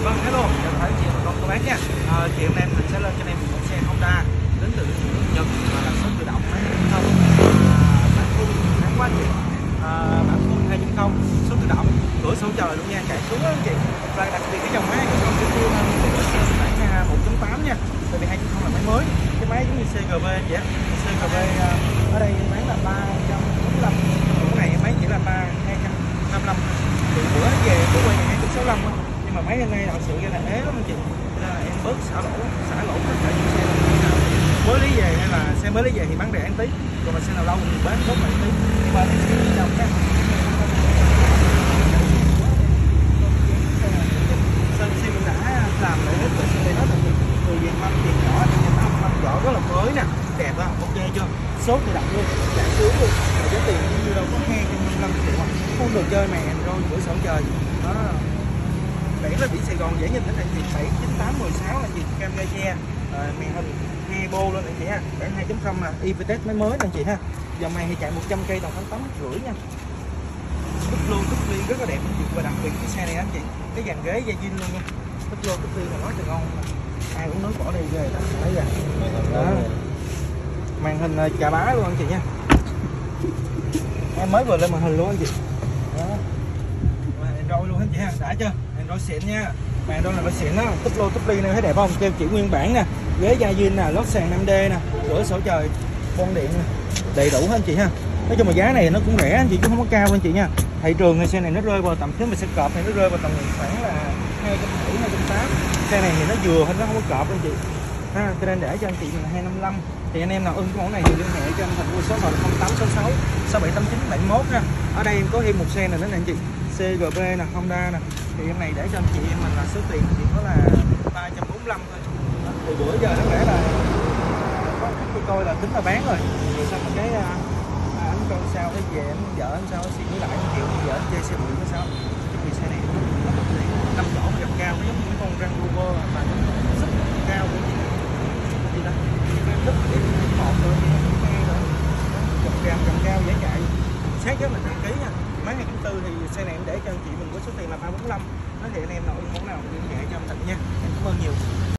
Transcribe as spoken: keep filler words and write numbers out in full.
Vâng, hello, chào tất cả anh chị và con cô bác nha. À, chị hôm nay mình sẽ lên cho anh em một xe Honda đến từ Nhật và là số tự động máy không à, bản full đáng quá anh chị. À, bản full hai chấm không số tự động, cửa sổ trời luôn nha, chạy xuống đó anh chị. Và đặc biệt cái dòng máy hai chấm không sẽ tiêu hơn của xe bản một chấm tám nha. Tại vì hai chấm không là máy mới, cái máy giống như xê giê vê vậy á. xê giê vê ở đây bán là ba trăm bốn mươi lăm, cái này máy chỉ là ba hai trăm năm mươi lăm. Từ bữa về bữa quay này hai trăm sáu mươi lăm á. Mà máy hôm nay thật sự ra là ế lắm anh chị, nên là em bớt xả lỗ xả lỗ tất cả những xe nào mới lấy về hay là xe mới lấy về thì bán rẻ một tí, còn mà xe nào lâu thì bán tốt lại tí. Nhưng mà em sẽ đi đồng nha, sau khi mình đã làm lại hết rồi xe đó là người Việt Nam tiền nhỏ tiền năm năm vỏ rất là mới nè, đẹp á, ok chưa, số tự động luôn, chạy xuống luôn, mà giá tiền như đâu có hai trăm năm mươi lăm triệu mà không đồ chơi màn rồi cửa sổ trời đó. Biển là biển Sài Gòn dễ nhìn đến anh chị, bảy chín tám mười sáu là chị camera che, à, màn hình hai bô luôn anh chị ha, bản hai chấm không là i vê test máy mới anh chị ha. Dòng này thì chạy một trăm cây tầm khoảng tám rưỡi nha. Túp lô túp ly rất là đẹp anh chị, và đặc biệt cái xe này anh chị, cái dàn ghế da zin luôn nha. Túp lô túp ly mà nói từ ngon, ai cũng nói bỏ đi về ta thấy ra. Đó. Màn hình chà bá luôn anh chị nha. Em mới vừa lên màn hình luôn anh chị. Đó. Android luôn anh chị ha, đã chưa? Android xịn nha. Màn Android là nó xịn đó, túp lô túp ly này thấy đẹp không? Keo chỉ nguyên bản nè, ghế da zin nè, lót sàn năm D nè, cửa sổ trời, bon điện nè, đầy đủ hết anh chị ha. Nói chung là giá này nó cũng rẻ anh chị chứ không có cao anh chị nha. Thị trường thì xe này nó rơi vào tầm, nếu mà xe cọp thì nó rơi vào tầm khoảng là hai trăm bảy mươi hai trăm tám mươi. Xe này thì nó vừa thôi, nó không có cọp anh chị. Ha, cho nên để cho anh chị là hai trăm năm mươi lăm. Thì anh em nào ưng cái mẫu này thì liên hệ cho anh Thành qua số điện thoại không tám sáu sáu sáu bảy tám chín bảy mốt ha. Ở đây em có thêm một xe này nữa nè anh chị, xê giê vê nè, Honda nè. Thì em này để cho anh chị em mình là số tiền chỉ có là ba trăm bốn mươi lăm thôi. Từ bữa giờ nó lẽ là có khách của tôi là tính là bán rồi. Rồi xong một cái à, anh coi sao cái về anh vợ anh sao suy nghĩ lại anh chịu, vợ anh chơi xe bụi nó sao. Cái vì xe này nó năm chỗ gầm cao, nó giống như con Range Rover mà nó rất cao của chị. Gì đó? Rất ít một rồi, hai rồi. Gầm cao, gầm cao dễ chạy. Sát với mình đăng ký nha. Máy hai chấm bốn thì xe này em để cho anh chị mình với số tiền là ba trăm bốn mươi lăm. Nói thì anh em nào ưng mẫu nào liên hệ cho anh Thịnh nha. Em cảm ơn nhiều.